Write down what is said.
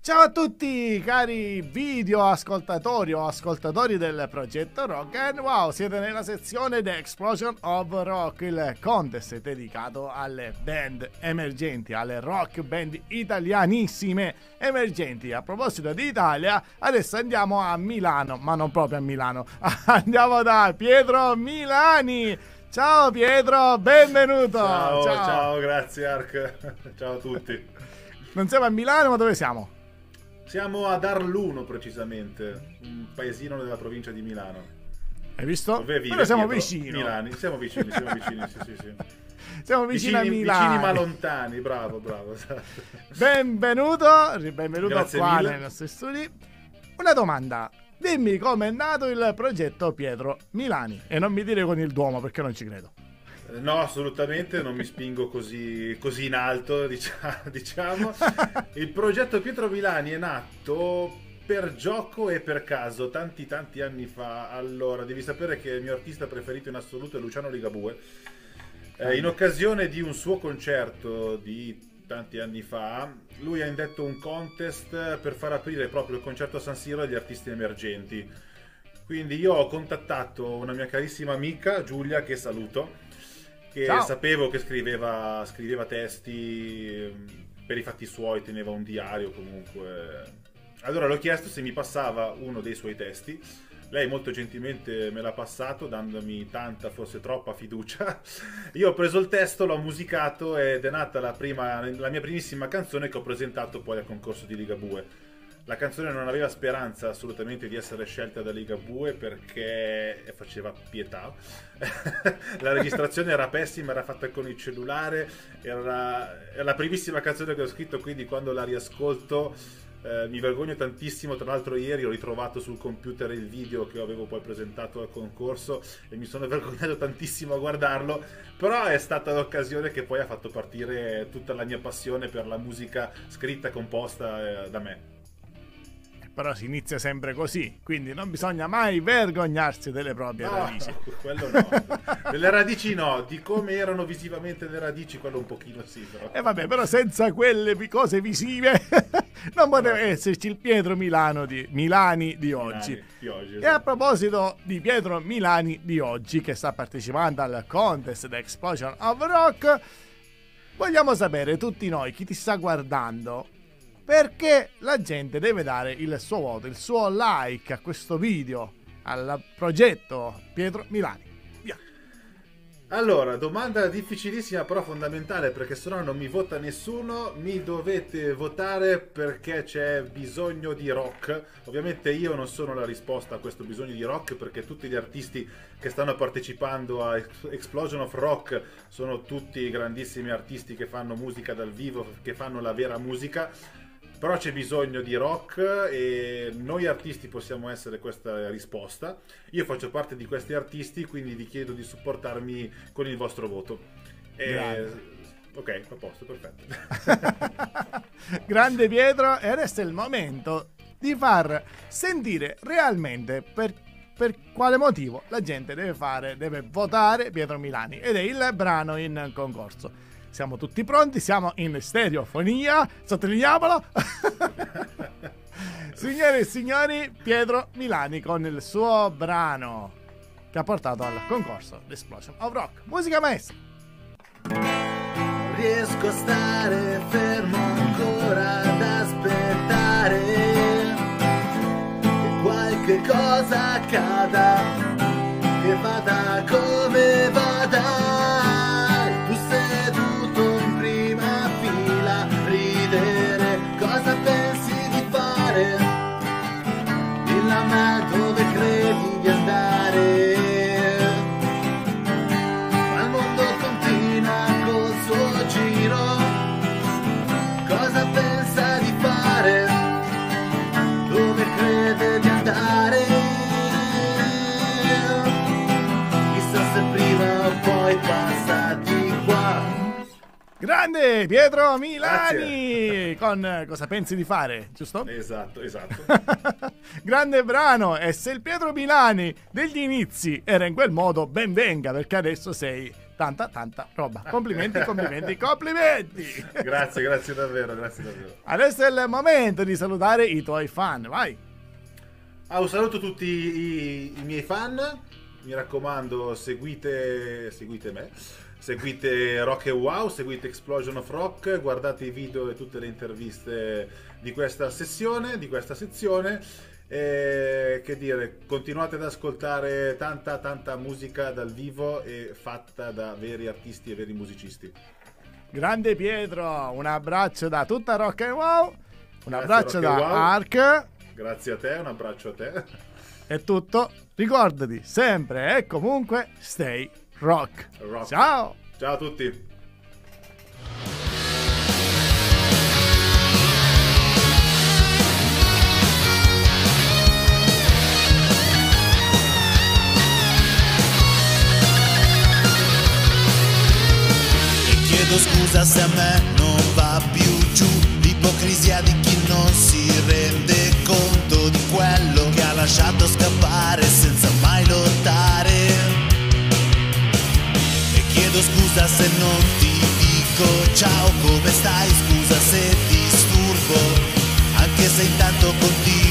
Ciao a tutti cari video ascoltatori o ascoltatori del progetto Rock and Wow, siete nella sezione The Explosion of Rock, il contest dedicato alle band emergenti, alle rock band italianissime emergenti. A proposito di Italia, adesso andiamo a Milano, ma non proprio a Milano, andiamo da Pietro Milani. Ciao Pietro, benvenuto. Ciao, grazie Ark. Ciao a tutti. Non siamo a Milano, ma dove siamo? Siamo ad Arluno precisamente, un paesino nella provincia di Milano. Hai visto? Dove vive Però siamo Pietro vicini. Milani, siamo vicini, sì. Siamo vicini a Milano. Vicini ma lontani, bravo. Esatto. Benvenuto Grazie qua mille. nei nostri studi. Una domanda. Dimmi come è nato il progetto Pietro Milani. E non mi dire con il Duomo perché non ci credo. No, assolutamente, non mi spingo così in alto, diciamo. Il progetto Pietro Milani è nato per gioco e per caso, tanti anni fa. Allora, devi sapere che il mio artista preferito in assoluto è Luciano Ligabue. In occasione di un suo concerto di tanti anni fa, lui ha indetto un contest per far aprire proprio il concerto a San Siro agli artisti emergenti. Quindi io ho contattato una mia carissima amica, Giulia, che saluto, che Ciao. sapevo che scriveva testi per i fatti suoi, teneva un diario comunque. Allora l'ho chiesto se mi passava uno dei suoi testi. Lei molto gentilmente me l'ha passato, dandomi tanta, forse troppa fiducia. Io ho preso il testo, l'ho musicato ed è nata la mia primissima canzone che ho presentato poi al concorso di Ligabue. La canzone non aveva speranza assolutamente di essere scelta da Ligabue perché faceva pietà. La registrazione era pessima, era fatta con il cellulare, era la primissima canzone che ho scritto, quindi quando la riascolto mi vergogno tantissimo. Tra l'altro ieri ho ritrovato sul computer il video che avevo poi presentato al concorso e mi sono vergognato tantissimo a guardarlo, però è stata l'occasione che poi ha fatto partire tutta la mia passione per la musica scritta e composta da me. Però si inizia sempre così, quindi non bisogna mai vergognarsi delle proprie radici. Quello no. Delle radici no, di come erano visivamente le radici quello un pochino sì, però. E vabbè, però senza quelle cose visive non poteva esserci il Pietro Milani di oggi. Esatto. E a proposito di Pietro Milani di oggi, che sta partecipando al contest The Explosion of Rock, vogliamo sapere tutti noi, chi ti sta guardando, perché la gente deve dare il suo voto, il suo like a questo video, al progetto Pietro Milani. Via. Allora, domanda difficilissima però fondamentale, perché sennò non mi vota nessuno. Mi dovete votare perché c'è bisogno di rock. Ovviamente io non sono la risposta a questo bisogno di rock, perché tutti gli artisti che stanno partecipando a Explosion of Rock sono tutti grandissimi artisti che fanno musica dal vivo, che fanno la vera musica. Però c'è bisogno di rock e noi artisti possiamo essere questa risposta. Io faccio parte di questi artisti, quindi vi chiedo di supportarmi con il vostro voto. Ok, a posto, perfetto. Grande Pietro, e adesso è il momento di far sentire realmente per quale motivo la gente deve votare Pietro Milani, ed è il brano in concorso. Siamo tutti pronti, siamo in stereofonia, sottolineiamolo. Signore e signori, Pietro Milani con il suo brano che ha portato al concorso The Explosion of Rock. Musica maestra. Non riesco a stare fermo ancora ad aspettare che qualche cosa accada, che vada come vada. Tu seduto in prima fila, ridere, cosa pensi di fare? Dillo a me dove credi di andare. Ma il mondo continua col suo giro, cosa pensa di fare? Dove crede di andare? Chissà se prima o poi passa di qua. Grande Pietro Milani. Grazie. Con cosa pensi di fare, giusto? Esatto. Grande brano. E se il Pietro Milani degli inizi era in quel modo, ben venga, perché adesso sei tanta roba. Complimenti, complimenti, complimenti. Grazie davvero, grazie davvero. Adesso è il momento di salutare i tuoi fan, vai. Un saluto a tutti i miei fan, mi raccomando, seguite me, seguite Rock and Wow, seguite Explosion of Rock, guardate i video e tutte le interviste di questa sezione, che dire, continuate ad ascoltare tanta musica dal vivo e fatta da veri artisti e veri musicisti. Grande Pietro, un abbraccio da tutta Rock and Wow, un abbraccio da Rock and Wow. Ark. Grazie a te, un abbraccio a te. È tutto, ricordati sempre e comunque stay rock. Ciao! Ciao a tutti. Chiedo scusa se a me non va più giù l'ipocrisia di chi non si rende conto di quello che ha lasciato scappare senza mai lottare. E chiedo scusa se non ti dico ciao, come stai, scusa se disturbo, anche se intanto continuo